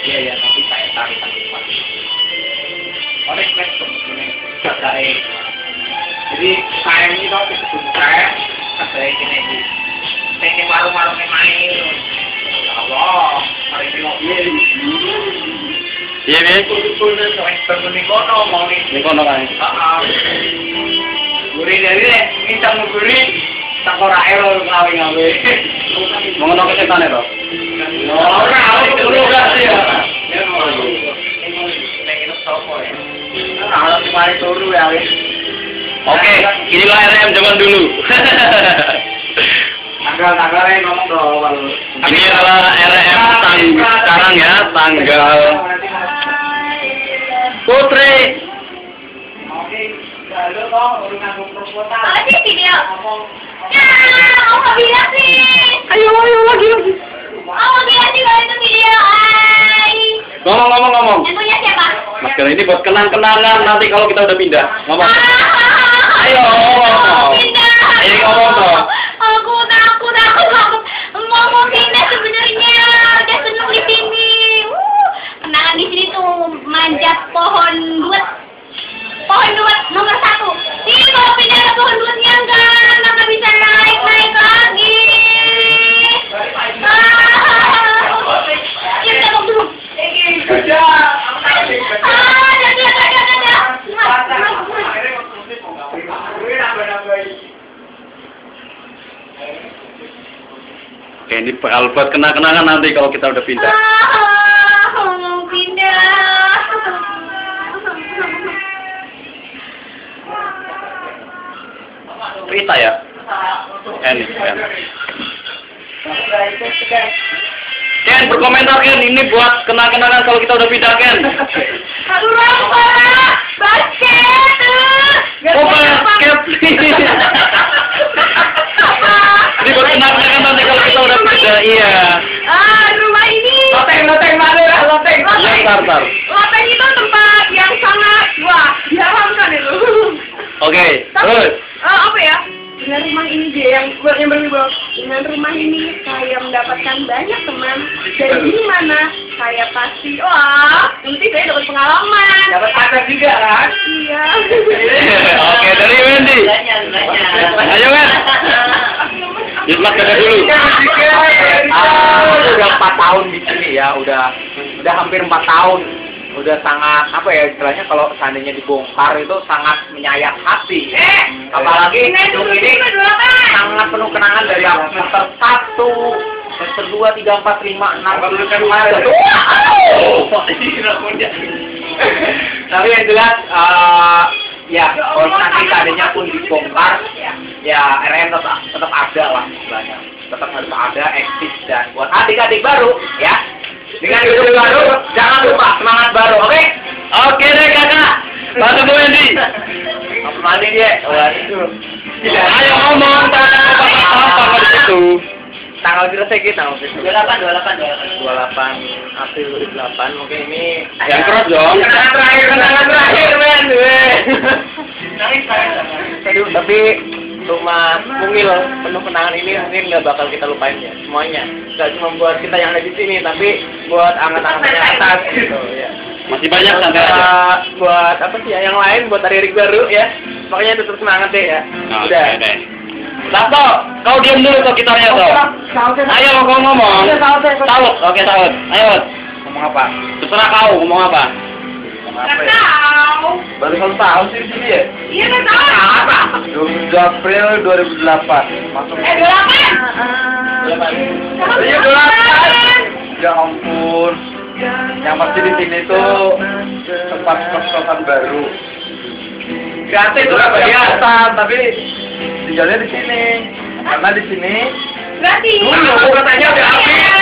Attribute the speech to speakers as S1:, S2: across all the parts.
S1: Iya ya, nanti saya tarik lagi. Oleh sebenarnya jadi saya ini kalau disebut saya ada ini pengen warung-warungnya main. Ya Allah, mari kita
S2: Iya nih.
S1: betul-betul sampai di kono mau nih.
S2: Ini kono kan.
S1: Gurih dari deh, kita mau gurih. Tak ora ero ngawi-ngawi.
S2: Mau ngono kesetan itu.
S1: Ora, aku dulu gak sih ya. Kalau kemarin turu ya,
S2: Oke, inilah RM zaman dulu.
S1: tanggal-tanggalnya ngomong dong.
S2: Ini adalah RM sekarang ya, tanggal Putri.
S3: Apa sih video? Ya, mau bilang sih.
S2: Ayo lagi.
S3: Mau bilang sih kalau itu video.
S2: Ngomong.
S3: Yang punya siapa?
S2: Masker ini buat kenang-kenangan nanti kalau kita udah pindah. Ngomong. Ayo.
S3: Pindah.
S2: Ayo ngomong dong.
S3: Aku takut mau pindah sebenarnya. Udah seneng di sini. Kenangan di sini tuh manjat pohon duet. Pohon duet nomor 1. Ini kalau pindah ke pohon duetnya nggak bisa naik lagi. Ya udah mau dulu.
S2: Oke, ini buat kenang-kenangan nanti kalau kita udah pindah.
S3: Mau pindah.
S2: Cerita ya. Ken. Ken, berkomentar Ken, ini buat kenang-kenangan kalau kita udah pindah Ken.
S3: Aduh, Rafa, basket.
S2: Oh, basket. Ini buat kenang-kenangan nanti kalau kita udah pindah, iya.
S3: Rumah ini.
S1: Loteng mana ya, loteng.
S2: Iya, tar.
S3: Loteng itu tempat yang sangat diharamkan itu.
S2: Oke, terus.
S3: Apa ya? Dengan rumah ini dia yang berwibawa. Dengan rumah ini saya mendapatkan banyak teman. Dan di mana saya pasti, nanti saya dapat pengalaman.
S1: Dapat pacar juga kan?
S3: Iya.
S2: Oke, dari Wendy. Ayo, Wen. Yusmat kata dulu.
S1: Udah 4 tahun di sini ya, udah hampir 4 tahun. Udah sangat apa ya istilahnya kalau seandainya dibongkar itu sangat menyayat hati. Apalagi gedung ini sangat penuh kenangan dari semester 1, semester 2, 3, 4, 5, 6. Tapi yang jelas ya kalau nanti seandainya pun dibongkar ya RM tetap ada lah istilahnya. Tetap harus ada eksis dan buat adik-adik baru ya. Dengan hidup baru, jangan lupa semangat baru, oke?
S2: Oke deh kakak. Bantu Bu Wendy.
S1: Apa mandi dia? Waduh.
S2: Ayo ngomong, apa di situ?
S1: Tanggal berapa sih kita? 28 April 2008. Mungkin ini
S2: Yang keras dong.
S1: kenangan terakhir, men. Aduh, tapi rumah mungil penuh kenangan ini mungkin nggak bakal kita lupain ya semuanya. Nggak cuma buat kita yang ada di sini, tapi buat angan-angan yang atas gitu ya.
S2: Masih banyak sampai aja.
S1: Buat apa sih ya yang lain, buat hari baru ya. Makanya tetap semangat deh ya. Udah.
S2: Oke. Lato, kau diam dulu kok gitarnya toh. Ayo kau ngomong. Salut. Oke salut. Ayo.
S1: Ngomong apa?
S2: Terserah kau ngomong apa.
S3: Nggak tahu.
S1: Baru 1 tahun sih di sini ya?
S3: Iya nggak tahu. Apa?
S1: 2 April 2008. Masuk.
S3: 28.
S1: Iya 28. Ya ampun. Yang pasti di sini tuh tempat kos-kosan baru. Gratis tuh biasa, tapi tinggalnya di sini. Karena di sini
S3: Gratis.
S1: dulu katanya udah habis.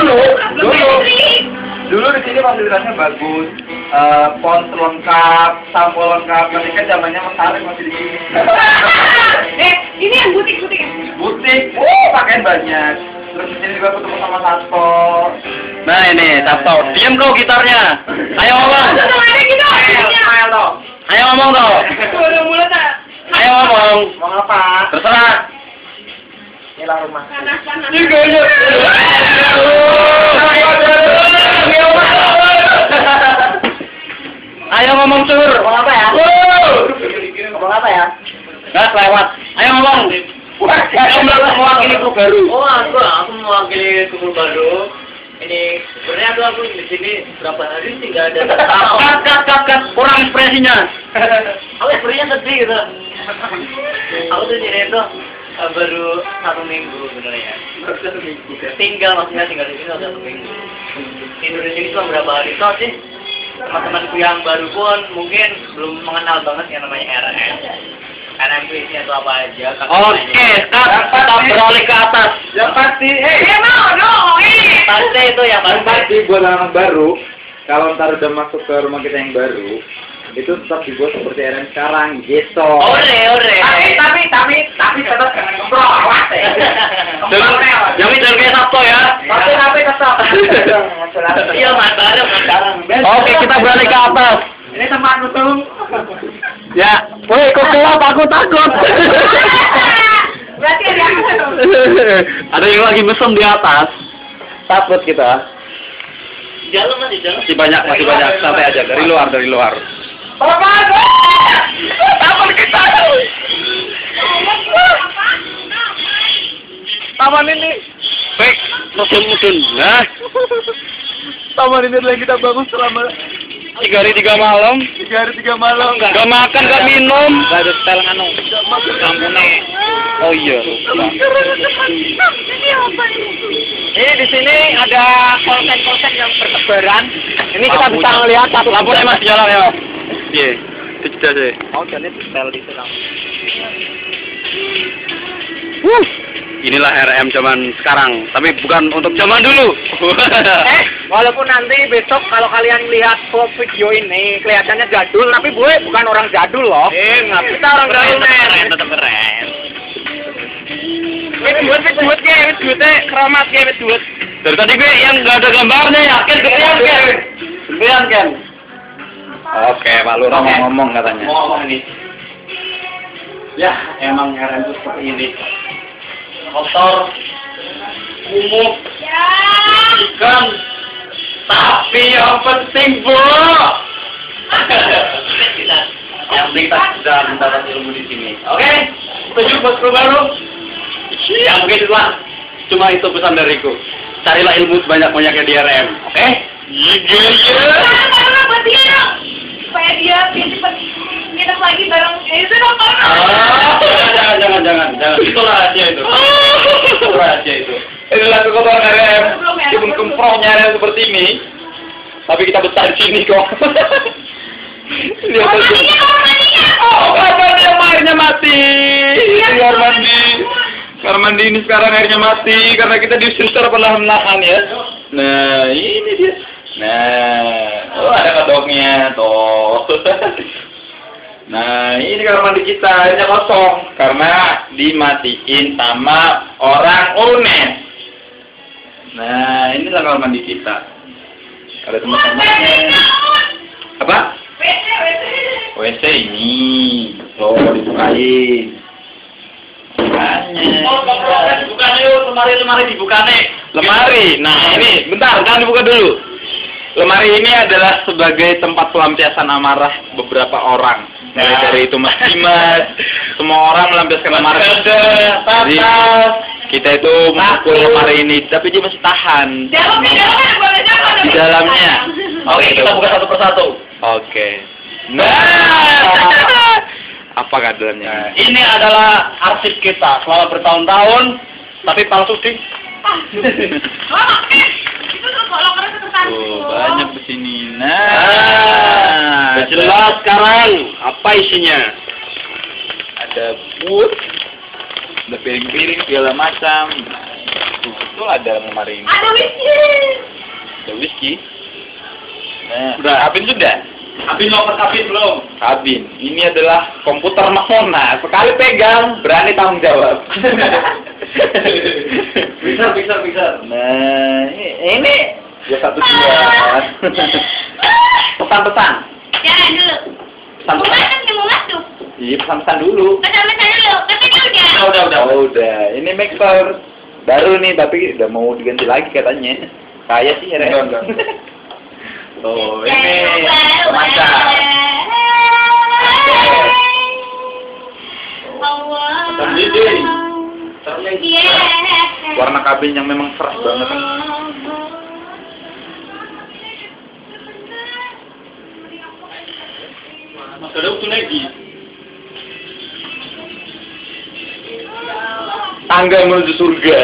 S1: Dulu di sini fasilitasnya bagus. Pons lengkap, sampo lengkap. Nanti kan zamannya Mas Arif masih di sini.
S3: Ini yang butik-butik ya?
S1: Butik, pakaian banyak. Terus di sini juga ketemu sama Sasto.
S2: Nah ini Sabto. Diam kau gitarnya. Ayo ngomong.
S3: Ada gitu.
S1: Smile dong.
S2: Ayo ngomong toh.
S3: Udah mulai tak?
S2: Ayo ngomong.
S1: Mau apa?
S2: Terserah.
S1: Inilah rumah.
S3: Panas-panas.
S2: Juga.
S1: apa ya?
S2: Gas lewat. Ayo ngomong. Kamu mewakili grup baru.
S1: Oh, aku mewakili kumpul baru. Ini sebenarnya aku di sini berapa hari sih nggak ada.
S2: Kat. Kurang ekspresinya.
S1: Aku ekspresinya sedih gitu. Aku tuh di sini tuh baru 1 minggu sebenarnya. Baru 1 minggu. Tinggal di sini 1 minggu. Tidur di sini cuma berapa hari toh sih? Teman-temanku yang baru pun mungkin belum mengenal banget yang namanya RM. RM itu apa aja?
S2: Oke, kita beralih ke atas.
S4: Yang pasti,
S1: Pasti itu yang
S4: pasti buat anak baru, kalau ntar udah masuk ke rumah kita yang baru, itu tetap dibuat seperti RM sekarang, gitu.
S1: Ore.
S4: Tapi tetap jangan ngobrol, awas ya.
S2: Yang itu kayak Sabto ya.
S4: Tapi tetap.
S1: Iya, bareng.
S2: Oke, kita beralih ke atas.
S4: Ini temanku tuh.
S2: Ya, woi kok gelap, aku takut.
S3: Berarti ada yang
S2: Ada yang lagi mesem di atas. Takut kita.
S1: Jalan.
S2: Masih banyak. Sampai aja dari luar.
S4: Taman kita. Taman ini.
S2: Baik, mudun. Nah,
S4: Taman ini adalah yang kita bangun selama
S2: 3 hari 3 malam.
S4: 3 hari 3 malam.
S2: Gak makan, gak minum. Gak ada setel nganu. Kampungnya. Oh iya.
S1: Ini di sini ada konten yang bertebaran. Ini kita
S2: Lampunya.
S1: bisa melihat satu
S2: Lampunya masih nyala ya. Iya. Itu sih.
S1: Mau jadi setel di sana.
S2: Inilah RM zaman sekarang, tapi bukan untuk zaman dulu.
S1: Walaupun nanti besok kalau kalian lihat vlog video ini kelihatannya jadul, tapi gue bukan orang jadul loh. Kita orang jadul men.
S2: Tetap keren.
S1: Wit duitnya keramat ya wit duit.
S2: Dari tadi gue yang nggak ada gambarnya yakin kepian kan? Oke, Pak Lurah mau ngomong katanya.
S1: Mau ngomong ini.
S2: Ya, emang RM itu seperti ini.
S1: Kotor, kumuh,
S3: Ya.
S2: Kan, tapi yang penting Bu. Yang penting kita sudah mendapat ilmu di sini. Oke, setuju bosku baru? Ya mungkin itulah. Cuma itu pesan dariku. Carilah ilmu sebanyak-banyaknya di RM. Oke?
S3: Karena buat dia dong. Supaya dia nginep lagi bareng itu dong.
S2: Jangan. Itu rahasia itu. Itu rahasia itu. Inilah kekuatan RM. Meskipun kemprohnya RM seperti ini, tapi kita betah di sini kok.
S3: Kamar mandinya.
S2: Oh, kamar yang airnya mati. Kamar mandi ini sekarang airnya mati karena kita diusir secara perlahan-lahan ya. Nah, ini dia. Nah, oh ada kodoknya tuh. Nah, ini kamar mandi kita airnya kosong karena dimatiin sama orang UNES. Nah, inilah kamar mandi kita. Ada teman-temannya. Apa? WC ini. Oh, dibukain. Bukan yuk, lemari dibuka nih. Lemari. Nah, ini bentar, jangan dibuka dulu. Lemari ini adalah sebagai tempat pelampiasan amarah beberapa orang. Mulai dari itu Mas Dimas, semua orang melampiaskan amarah. Jadi kita itu memukul lemari ini, tapi dia masih tahan. Di dalamnya. Oke, kita buka satu persatu. Oke. Nah, apakah dalamnya? Ini adalah arsip kita selama bertahun-tahun, tapi palsu sih.
S3: Itu tuh kalau orang ketekan.
S2: Banyak di sini. Nah, jelas sekarang apa isinya? Ada wood, ada piring-piring segala macam. Itu ada lemari ini.
S3: Ada whisky.
S2: Ada whisky. Nah, udah habis sudah. Habis nomor kabin belum? Kabin. Ini adalah komputer Mona. Sekali pegang, berani tanggung jawab. Bisa. Nah, ini ya satu dua. Pesan-pesan.
S3: Jangan dulu. Mau masuk.
S2: Iya, pesan-pesan dulu.
S3: Pesan-pesan dulu. Katanya udah.
S2: Udah. Ini mixer baru nih, tapi udah mau diganti lagi katanya. Kayak sih,
S4: Enggak.
S2: Oh, ini pemancar. warna kabin yang memang keras banget.
S5: Ada utuh lagi.
S2: Tangga menuju surga.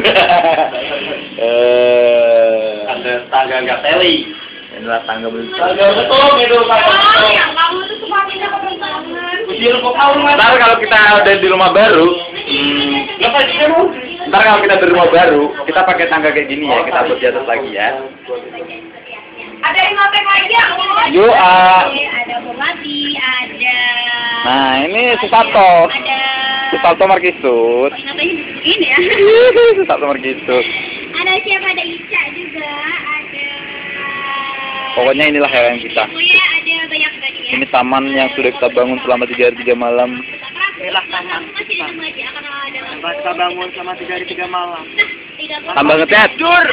S5: Ada tangga nggak teli.
S2: Inilah tangga menuju surga.
S5: Tangga betul itu Pak.
S3: Kamu tuh semakin kepentangan.
S5: Usia kok tahu Mas.
S2: Ntar kalau kita udah di rumah baru,
S5: Lepas dia mau.
S2: ntar kalau kita di rumah baru, kita pakai tangga kayak gini ya, kita buat di atas lagi ya.
S3: Ada yang ngopeng lagi ya?
S2: Yuk,
S3: Ada Bupati, ada...
S2: nah ini Susanto.
S3: Ada...
S2: Susanto Markisut.
S3: Katanya ini ya.
S2: Susanto Markisut.
S3: Ada siapa? Ada Ica juga. Ada...
S2: Pokoknya inilah yang kita.
S3: Pokoknya ada banyak banget ya.
S2: Ini taman yang sudah kita bangun selama 3 hari 3 malam.
S3: Inilah taman. Masih ditunggu aja karena ada...
S5: Kita bangun sama 3 hari 3 malam.
S2: Tambah ngetet.
S3: Dur.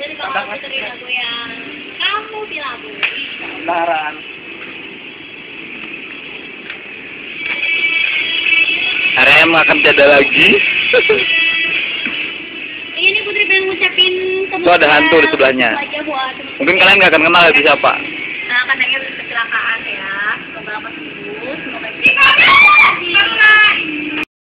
S3: Kamu bilang.
S5: Laran.
S2: RM akan tiada lagi.
S3: Iya nih Putri pengen ngucapin
S2: Itu ada hantu di sebelahnya.
S3: aja buat
S2: Mungkin kalian nggak akan kenal itu siapa.
S3: nah, katanya kecelakaan ya. Semoga sembuh. Semoga